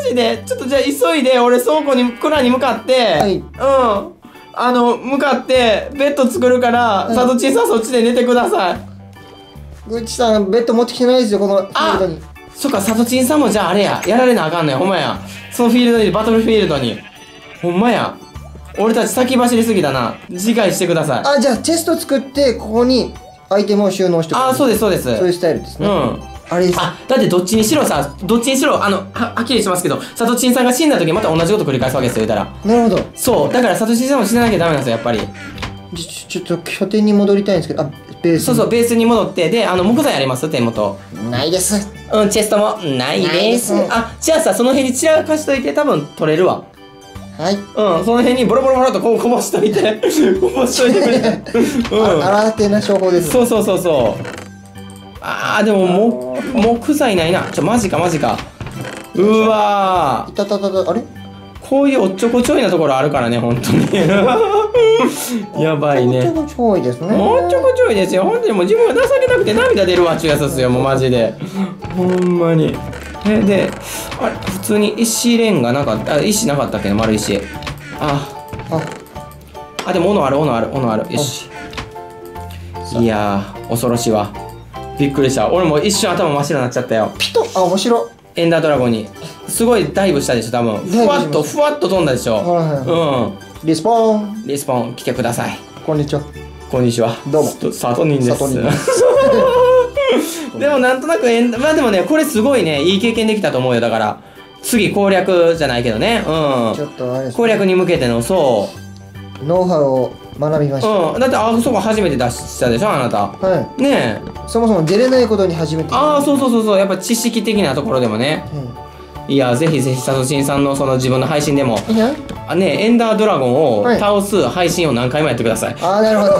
ジでちょっとじゃあ急いで、俺倉庫に、蔵に向かって、 はい。 向かって、ベッド作るから、 いサトチンさんそっちで寝てください。 ぐっちさん、ベッド持ってきてないですよ、このフィールドに。 そっか、サトチンさんもじゃああれや、やられなあかんのや、ほんまや。そのフィールドに、バトルフィールドに。ほんまや。俺たち先走りすぎたな。次回してください。 あ、じゃあチェスト作って、ここにアイテムを収納しておく。 あ、そうです、そうです。 そういうスタイルですね。 うん。 あれです。 あ、だってどっちにしろさ、どっちにしろ、はっきりしますけど、サトチンさんが死んだ時また同じこと繰り返すわけですよ、言うたら。 なるほど。 そう、だからサトチンさんも死ななきゃダメなんですよ、やっぱり。 ちょっと拠点に戻りたいんですけど、あ、ベースに。 そうそう、ベースに戻って、で、木材あります手元。 ないです。 うん、チェストもないないで。 ですすあ、じゃあさ、その辺に散らかしといて、多分取れるわ。 はい。 うん、その辺にボロボロボロとこうこぼしといて、こぼしといてくれ。うん。 新手な商法です。 そうそうそうそう。あー、でも、木材ないな。マジかマジか。うわー。 いたたたた、あれこういうおっちょこちょいなところあるからね、本当に。やばいね。 おっちょこちょいですね。 おっちょこちょいですよ。本当にもう自分が情けなくて涙出るわっちゅうやつですよ、もうマジで。ほんまに。で、あれ、普通に石レンガなかった、石なかったっけね、丸石。でも斧ある。よし。いやー、恐ろしいわ。びっくりした。俺も一瞬頭真っ白になっちゃったよ。 ピト、あ、面白。 エンダードラゴンに。すごいダイブしたでしょ、多分。ふわっと飛んだでしょ。 リスポーン。 リスポーン来てください。 こんにちは。 こんにちは。 どうも。 サトニンです。 サトニンででもなんとなくまあでもね、これすごいね、いい経験できたと思うよ。だから、次攻略じゃないけどね。 ちょっとあれですね。 攻略に向けての、そノウハウを学びました。 だってあそこ初めて出したでしょ、あなた。 はねえ。 い。そもそも出れないことに初めて。 そう。やっぱ知識的なところでもね。いや、ぜひぜひ、サトチンさんのその自分の配信でも、エンダードラゴンを倒す配信を何回もやってください。 ああ、なるほど。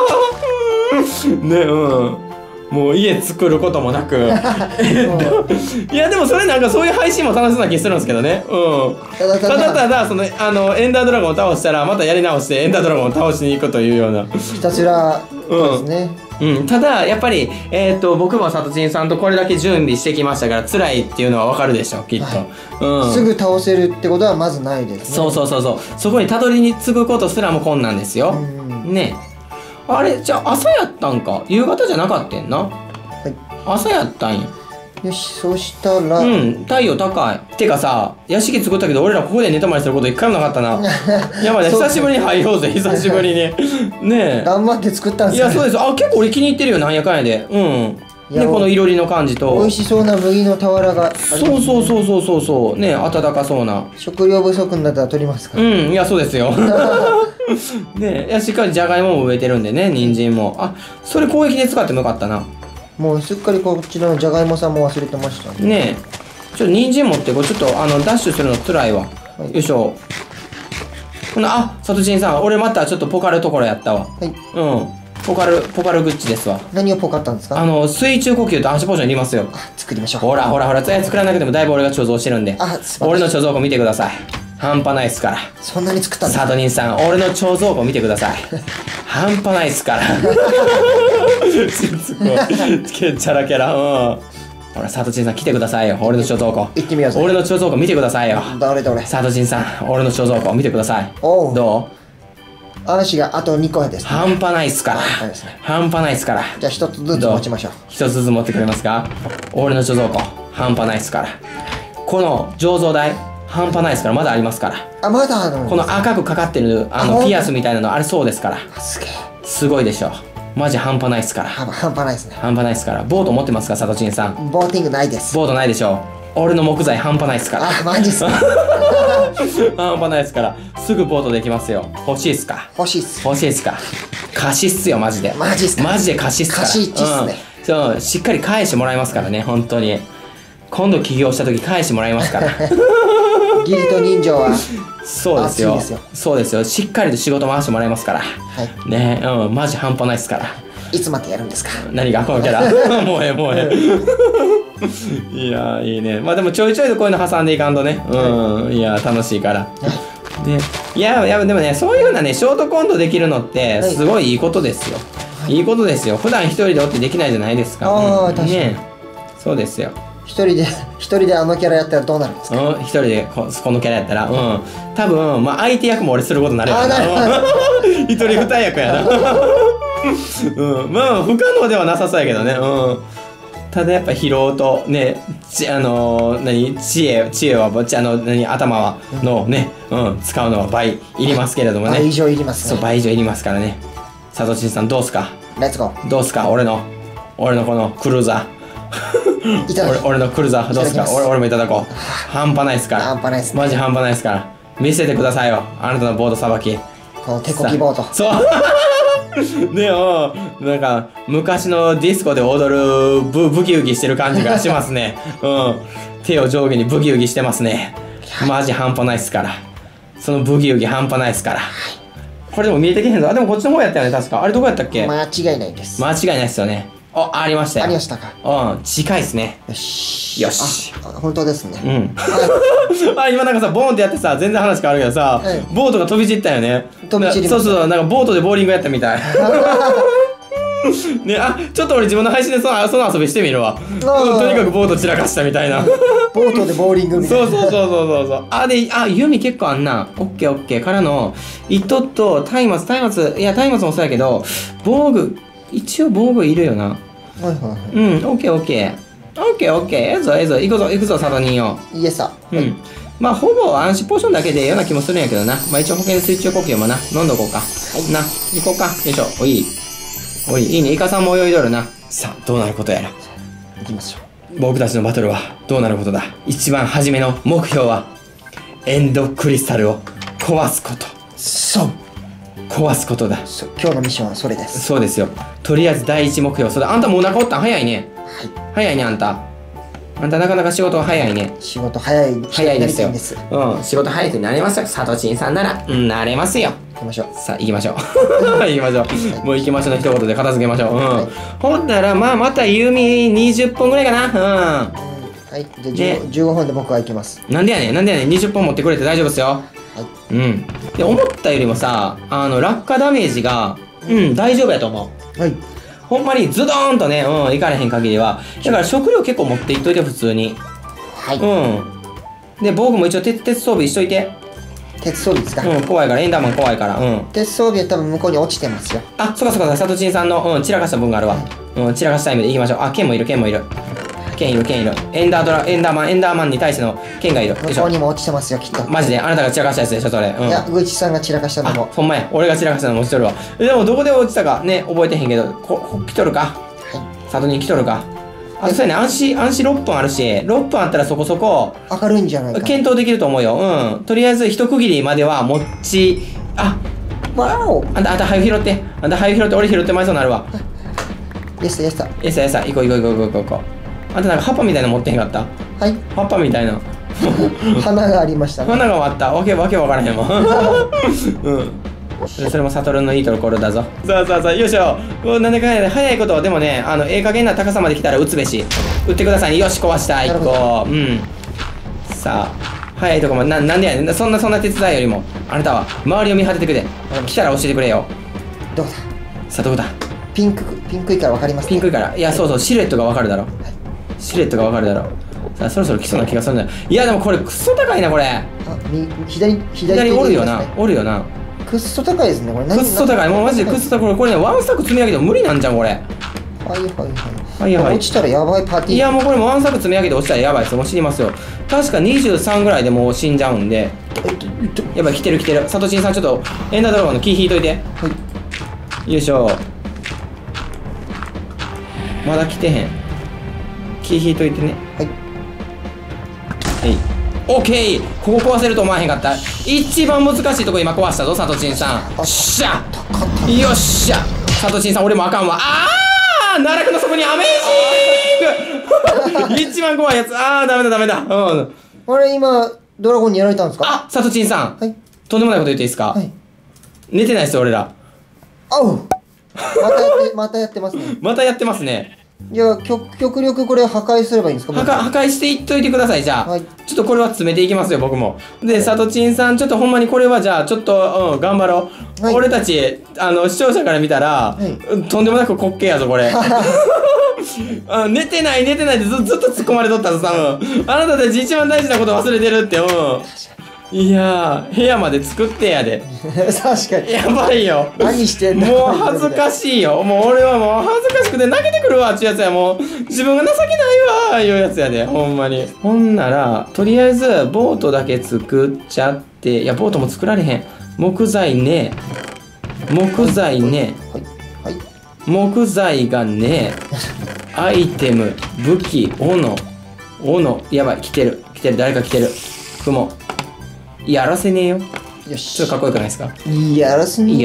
ね、もう家作ることもなく。いや、でもそれなんかそういう配信も楽しそうな気するんですけどね。ただ、その、エンダードラゴンを倒したら、またやり直して、エンダードラゴンを倒しに行くというような。 ひたすら、そうですね。 ただ、やっぱり、僕もサトチンさんとこれだけ準備してきましたから、辛いっていうのはわかるでしょ、きっと。 すぐ倒せるってことはまずないですね。 そう。そこにたどりに着くことすらも困難ですよ。ね。あれ、じゃあ朝やったんか。夕方じゃなかったんな。朝やったんや。 よし、そしたら。 太陽高い。てかさ、屋敷作ったけど俺らここで寝泊まりすること一回もなかったな。やばいね、久しぶりに入ろうぜ、久しぶりに。ねえ。 頑張って作ったんですよ。いや、そうです。結構俺気に入ってるよ、なんやかんやで。ね、このいろりの感じと。 美味しそうな麦の俵が。 そう。ね、温かそうな。 食料不足になったら取りますか。 いや、そうですよ。ねえ、しっかりじゃがいもも植えてるんでね、人参も。それ攻撃で使ってもよかったな。 もうすっかりこちらのじゃがいもさんも忘れてましたね。 ねえ、ちょっと人参持ってこう、ちょっとダッシュするの辛いわ。よいしょ。サトチンさん、俺またちょっとポカるところやったわ。 はい。 ポカルグッチですわ。 何をポカったんですか？ 水中呼吸と暗視ポーションいりますよ。 作りましょう。 ほら、作らなくてもだいぶ俺が貯蔵してるんで。俺の貯蔵庫見てください。半端ないっすから。 そんなに作ったんですか？ サトニンさん、俺の貯蔵庫見てください。半端ないっすから。チャラキャラ。ほら、サトチンさん来てくださいよ。俺の貯蔵庫。 行ってみようぜ。 俺の貯蔵庫見てくださいよ。 どれ。 サトチンさん、俺の貯蔵庫見てください。どう？ 暗視があと2個ですね。 半端ないっすから。半端ないっすから。 じゃあ1つずつ持ちましょう。 1つずつ持ってくれますか？俺の貯蔵庫、半端ないっすから。この醸造台、半端ないっすから。まだありますから。 まだこの赤くかかってるピアスみたいなの、あれそうですから。 すげえ。 すごいでしょ。マジ半端ないっすから。 半端ないですね。 半端ないっすから。ボート持ってますか、サトチンさん？ ボーティングないです。 ボートないでしょ。俺の木材半端ないっすから。 マジっすか？ 半端ないっすから。すぐボートできますよ。欲しいっすか？ 欲しいっす。 欲しいっすか？貸しっすよ、マジで。 マジっすか？ マジで貸しっすから。 貸し1っすね。 そう、しっかり返してもらいますからね、本当に。今度起業した時返してもらいますから。 義理と人情は。 そうですよ。そうですよ。しっかりと仕事回してもらいますから。ね、マジ半端ないっすから。 いつまでやるんですか？ 何がこのキャラ？もうええ。いやいいね。まあでもちょいちょいとこういうの挟んでいかんとね。いや楽しいから。で、いやでもね、そういう風なね、ショートコントできるのってすごいいいことですよ。いいことですよ。普段一人でおってできないじゃないですか。 確かに。 ね、そうですよ。 一人であのキャラやったらどうなるんですか？ うん、一人でこのキャラやったら、多分、まあ、相手役も俺することになるよな。一人二役やな。まあ、不可能ではなさそうやけどね。ただやっぱ疲労とね、知恵は頭はのね、使うのは倍いりますけれどもね。 倍以上いりますね。 そう、倍以上いりますからね。佐藤さんどうすか？ レッツゴー。 どうすか？俺のこのクルーザー。 いただき俺のクルーザーどうすか？俺もいただこう。半端ないっすから。 半端ないっすね。 マジ半端ないっすから。見せてくださいよ。あなたのボードさばき。 この手こきボード。 そう。ねなんか昔のディスコで踊るブギウギしてる感じがしますね。手を上下にブギウギしてますね。マジ半端ないっすから。そのブギウギ半端ないっすから。これでも見えてけへんぞ。でもこっちの方やったよね、確か。あれどこやったっけ？ 間違いないです。 間違いないっすよね。ありましたよ。 ありましたか。 近いっすね。 よし。 よし。 本当ですね。 今なんかさ、ボーンってやってさ、全然話変わるけどさ、ボートが飛び散ったよね。 飛び散りました。 そう、なんかボートでボーリングやったみたい。ね、ちょっと俺自分の配信でその遊びしてみるわ。とにかくボート散らかしたみたいな。 ボートでボーリングみたいな。 そう。弓結構あんな。オッケー。からの、糸と松明もそうやけど、防具、一応防具いるよな。オッケー。ええぞ。行くぞ、佐渡によ。 イエスさ。 まあ、ほぼ暗視ポーションだけでええような気もするんやけどな。まあ、一応保険水中呼吸もな、飲んどこうか。な、行こうか。よいしょ。いいね。イカさんも泳いどるな。さあ、どうなることやら。 行きましょう。僕たちのバトルはどうなることだ。一番初めの目標は、エンドクリスタルを壊すこと。 そう。 壊すことだ。 今日のミッションはそれです。そうですよ。とりあえず第一目標。あんたもう中おったん早いね。早いね、あんたなかなか仕事早いね。 仕事早いですよ。仕事早いってなれますよ。サトチンさんなら、なれますよ。 行きましょう。 さあ、行きましょう。もう行きましょうの一言で片付けましょう。ほんなら、また弓20本ぐらいかな。 はい。じゃあ15分で僕は行きます。 なんでやねん。20本持ってくれて大丈夫ですよ。で、思ったよりもさ、落下ダメージが、大丈夫やと思う。ほんまにズドーンとね、いかれへん限りは。だから食料結構持っていっといて、普通に。で、防具も一応鉄装備しといて。 鉄装備ですか？ 怖いから、エンダーマン怖いから。 鉄装備は多分向こうに落ちてますよ。 そうか、サトチンさんの、散らかした分があるわ。散らかしたタイムで行きましょう。剣もいる。剣いる。エンダーマンに対しての剣がいる。 向こうにも落ちてますよ、きっと。 マジであなたが散らかしたやつでしょ、それ。 いや、グイチさんが散らかしたのも。 ほんまや。俺が散らかしたのも落ちとるわ。でも、どこで落ちたかね、覚えてへんけど、来とるか。サトに来とるか。そうやね、暗視6分あるし、6分あったらそこそこ明るいんじゃないか。 検討できると思うよ。とりあえず一区切りまではわお。 あんた早く拾って。俺拾ってまいそうになるわ。 イエス。 行こう。あんたなんか葉っぱみたいなの持ってへんかった？葉っぱみたいな。 花がありましたね。 花があった。わけ分からへんもん。それもサトルのいいところだぞ。さあ、よいしょ。なんでかんやで早いことでもね、加減な高さまで来たら撃つべし。撃ってくださいね。よし、壊した。1個。さあ、早いとこも、なんでやねん。そんな手伝いよりも、あなたは周りを見果ててくれ。来たら教えてくれよ。 どうだ？ さあ、どうだ？ ピンクいから分かります？ ピンクいから。いや、そう、シルエットが分かるだろ。さあ、そろそろ来そうな気がするんだよ。いや、でもこれクソ高いな、これ。左おるよな。 くっそ高いですね、これ。 くっそ高い。もうマジでくっそ高い。これね、ワンスタック積み上げても無理なんじゃん、これ。落ちたらやばいパーティー。 いや、もうこれもワンスタック積み上げて落ちたらやばいです。もう死にますよ。確か23ぐらいでもう死んじゃうんで。やばい、来てる。サトチンさん、ちょっとエンダードラゴンのキー引いといて。よいしょ。まだ来てへん。キー引いといてね。オッケー。ここ壊せると思わへんかった。一番難しいとこ今壊したぞ、サトチンさん。よっしゃ。サトチンさん、俺もあかんわ。奈落の底にアメージング一番怖いやつ。ダメだ。 あれ、今ドラゴンにやられたんですか？ サトチンさん。とんでもないこと言っていいですか？寝てないですよ、俺ら。 またやってますね。 またやってますね。 じゃあ極力これ破壊すればいいんですか？ 破壊していっといてください。じゃあ、ちょっとこれは詰めていきますよ、僕も。で、サトチンさん、ちょっとほんまにこれはじゃあちょっと、頑張ろう。俺たち視聴者から見たら、とんでもなく滑稽やぞこれ。 寝てないってずっと突っ込まれとったぞ、多分。あなたたち一番大事なこと忘れてるって、いやー、部屋まで作ってやで。 確かに。 やばいよ。 何してんの？ もう恥ずかしいよ。もう俺はもう恥ずかしくて泣けてくるわっちゅうやつや。もう自分が情けないわーいうやつやで。ほんまに。ほんなら、とりあえずボートだけ作っちゃって、いや、ボートも作られへん。木材ね。木材ね。 はい。 木材がね。アイテム、武器、斧。やばい、来てる。誰か来てる。雲。やらせねえよ。 よし。 ちょっとかっこよくないですか？ やらせね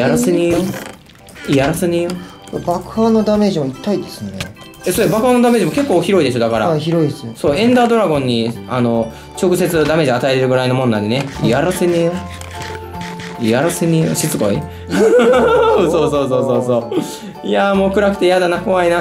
えよ。爆破のダメージも痛いですね。 それ爆破のダメージも結構広いでしょ、だから。 はい、広いですね。 そう、エンダードラゴンに、直接ダメージ与えれるぐらいのもんなんでね。やらせねえよ。しつこいそう。いやーもう暗くてやだな、怖いな。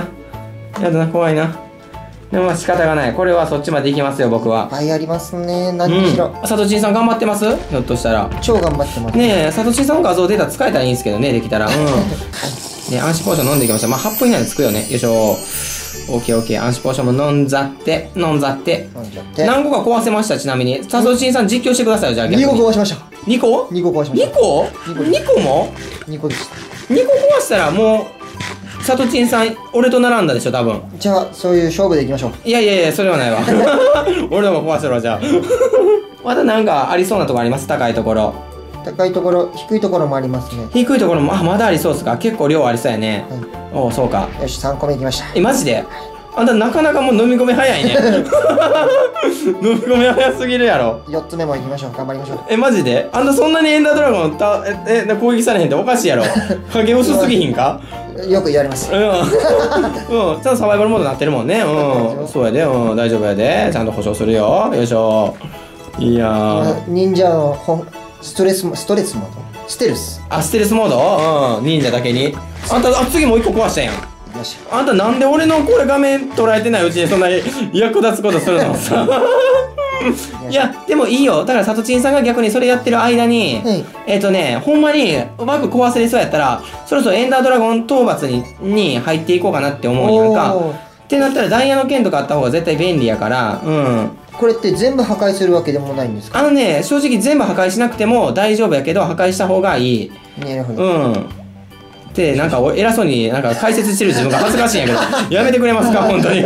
でもまあ仕方がない。これはそっちまで行きますよ、僕は。 いっぱいありますね。何にしろ。 さとちんさん頑張ってます？ひょっとしたら。 超頑張ってますねえ、さとちんさんの画像データ使えたらいいんですけどね、できたら。ね、暗視ポーション飲んでいきました。まあ8分以内につくよね。よいしょ。オッケー。暗視ポーションも飲んざって。何個か壊せました、ちなみに。さとちんさん実況してくださいよ、じゃあ。 2個壊しました。 2個壊しました。 2個も ?2 個でした。 2個壊したらもう、さとちんさん、俺と並んだでしょ、多分。 じゃあ、そういう勝負でいきましょう。 いや、それはないわ。俺のも壊してるわ、じゃあ。まだなんかありそうなとこあります？高いところ、低いところもありますね。 低いところも、まだありそうっすか？結構量ありそうやね。おお、そうか。 よし、3個目いきました。 マジで？あんたなかなかもう飲み込み早いね。飲み込み早すぎるやろ。 4つ目もいきましょう。頑張りましょう。 マジで？あんたそんなにエンダードラゴン攻撃されへんっておかしいやろ。影薄すぎひんか？ よく言われます。 ちゃんとサバイバルモードになってるもんね。そうやで。大丈夫やで。ちゃんと保証するよ。よいしょ。いやー。 忍者のステルスモード。ステルスモード？忍者だけに。あんた、次もう1個壊したやん。あんたなんで俺のこれ画面捉えてないうちにそんなに役立つことするのさ。いや、でもいいよ。だからさとちんさんが逆にそれやってる間に、ほんまにうまく壊せれそうやったら、そろそろエンダードラゴン討伐に入っていこうかなって思うんやんか。ってなったらダイヤの剣とかあった方が絶対便利やから、 これって全部破壊するわけでもないんですか？ 正直全部破壊しなくても大丈夫やけど、破壊した方がいい。 なるほど。 で、なんか偉そうになんか解説してる自分が恥ずかしいんやけど、やめてくれますか、本当に。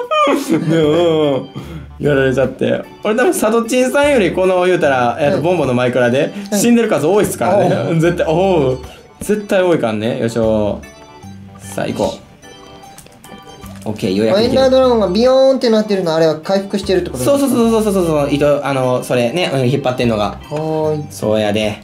やられちゃって。俺多分さとちんさんよりこの言うたら、ボンボのマイクラで死んでる数多いっすからね。絶対多いからね。よいしょ。さあ行こう。オッケー、ようやくエンダードラゴンがビヨーンってなってるの、あれは回復してるってことですか？ そうそれね、引っ張ってんのが。そうやで。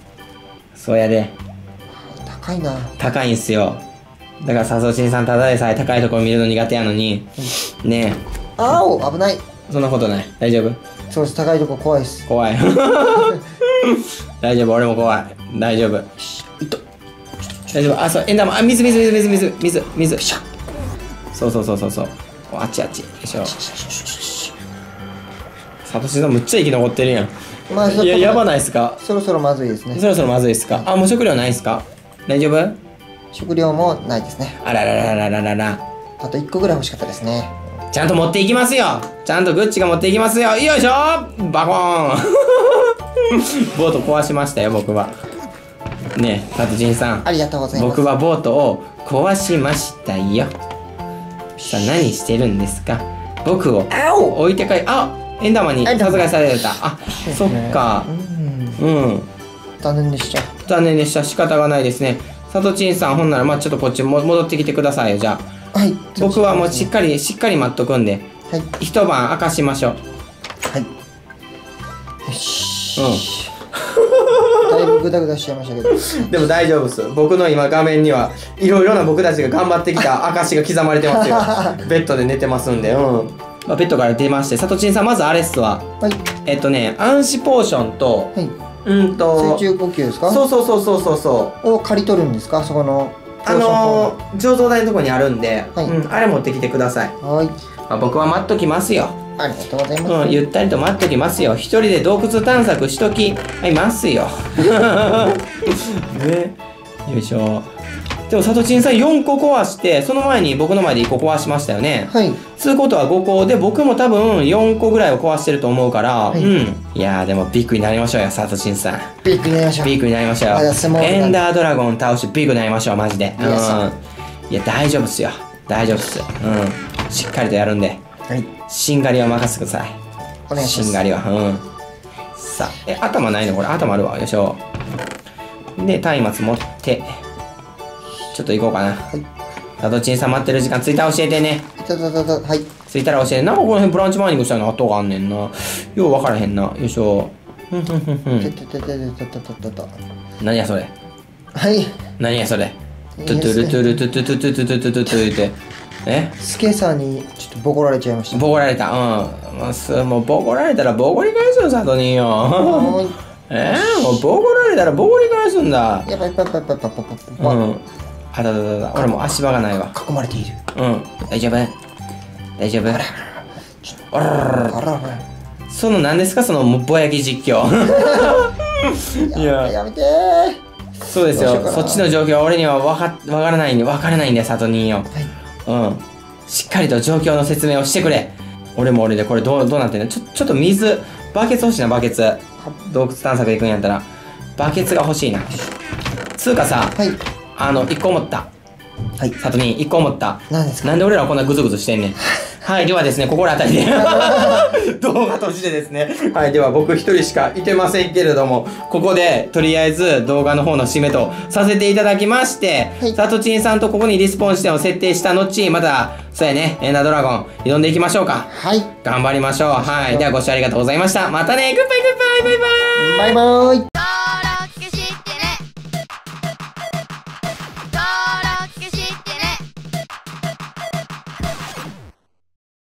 高いんすよ。だからさとちんさんただでさえ高いところ見るの苦手やのに。ねえ。 危ない。 そんなことない。大丈夫？ そうです、高いとこ怖いです。 怖い。大丈夫、俺も怖い。大丈夫。大丈夫。そう、エンダーマン。水。そう。あっち。よいしょ。さとちんさんむっちゃ生き残ってるやん。いや、やばないっすか？ そろそろまずいですね。 もう食料ないっすか？大丈夫？ 食料もないですね。 あらら。 あと1個ぐらい欲しかったですね。 ちゃんと持っていきますよ。ちゃんとグッチが持っていきますよ。よいしょ。バコーン。ボート壊しましたよ、僕は。ねえ、さとちんさん。 ありがとうございます。 僕はボートを壊しましたよ。さあ、何してるんですか？僕を置いて帰り、エンダーマンに殺害された。そっか。 残念でした。 仕方がないですね。さとちんさん、ほんなら、ちょっとこっち戻ってきてくださいよ、じゃあ。僕はもうしっかり待っとくんで、一晩明かしましょう。 よし。だいぶグダグダしちゃいましたけど。 でも大丈夫っす。僕の今画面にはいろいろな僕たちが頑張ってきた証が刻まれてますよ。ベッドで寝てますんで。ベッドから出まして、さとちんさん、まずあれっすわ。暗視ポーションと、 水中呼吸ですか？ そうを借り取るんですか？そこの醸造台のとこにあるんで、あれ持ってきてください。僕は待っときますよ。 ありがとうございます。 ゆったりと待っときますよ。一人で洞窟探索しときますよ。ね、よいしょ。 でもさとちんさん4個壊して、その前に僕の前で1個壊しましたよね。 はい。 つうことは5個で、僕も多分4個ぐらいを壊してると思うから、 いうん。いやーでもビッグになりましょうよ、さとちんさん。 ビッグになりましょう。 ビッグになりましょうよ。 まだスモールなんでエンダードラゴン倒してビッグになりましょう、マジで。うん。いや、大丈夫っすよ。大丈夫っす。うん。しっかりとやるんで。 はい。 しんがりは任せてください。 お願いします。 しんがりは。うん。さあ、頭ないのこれ。頭あるわ。よいしょ。で、松明持って、ちょっと行こうかな。 はい。 さとちんさん待ってる時間、ツイッター教えてね。 はい。 ツイッター教えて。なんかこの辺ブランチマイニングしたの後があんねんな。よう分からへんな。よいしょ。何やそれ。 はい。 何やそれ。トゥトゥルトゥルトゥトゥトゥトゥトゥトゥトゥトゥトゥって。 スケさんにちょっとボコられちゃいました。 ボコられた。うん。もうボコられたらボコり返すよ、サトニーよ。もうボコられたらボコり返すんだ。 やばい。 うん。あだ。俺もう足場がないわ。 囲まれている。 うん。大丈夫。その何ですかそのぼやき実況。いや。 やめてそうですよ。そっちの状況は俺には分からないんだよ、サトニーよ。うん。しっかりと状況の説明をしてくれ。俺も俺でこれどうなってんの？ちょっと水、バケツ欲しいな、バケツ。洞窟探索行くんやったら。バケツが欲しいな。つうかさ、1個思った。 はい。 サトニー、1個思った。 何ですか？ なんで俺らこんなグズグズしてんねん。はい、ではですね、心当たりで動画閉じてですね。はい、では僕一人しかいてませんけれども、ここでとりあえず動画の方の締めとさせていただきまして、さとちんさんとここにリスポーン視点を設定した後、また、そうやね、エンダードラゴン挑んでいきましょうか。 はい。 頑張りましょう。はい、ではご視聴ありがとうございました。またね、グッバイバイバイバイ。 バイバイ。